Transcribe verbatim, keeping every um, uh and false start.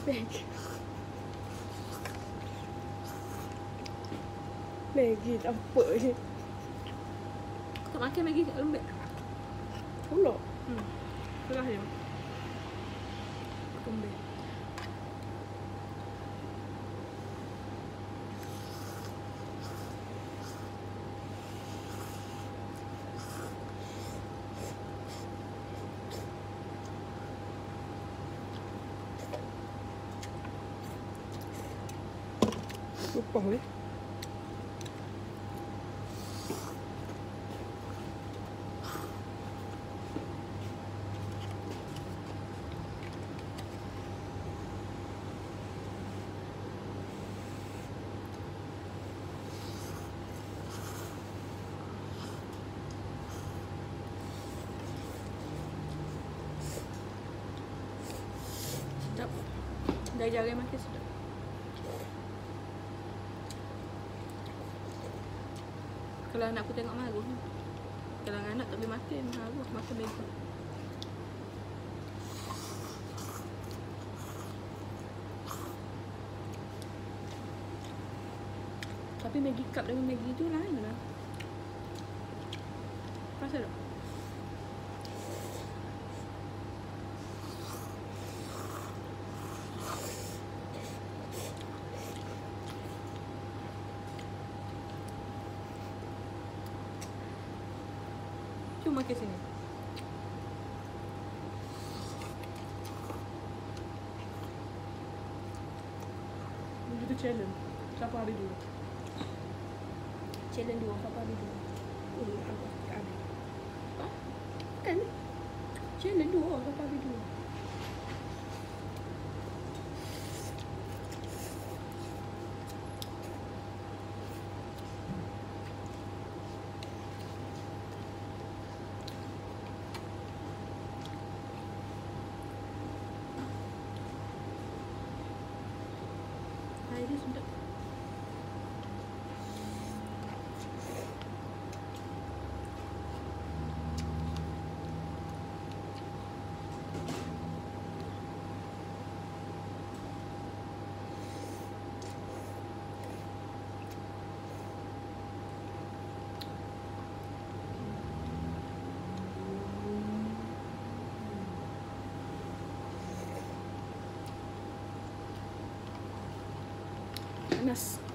Maggi. Maggi apa je? Kau makan Maggi kat lembek. Pulak. Hmm. Itulah dia. Lembek. Lupa ni. Sedap. Dah jarang makan sedap. Kalau anak aku tengok marah. Kalau anak tak boleh makan, marah makan Maggi. Tapi Maggi cup dengan Maggi tu lain lah. Rasa tak? Cuma ke sini. Itu challenge. Siapa hari dulu? Challenge dua apa hari dua? Oh, aku tak ada. Apa? Kan? Challenge dua apa hari dua? Hari dia sedap. Panas.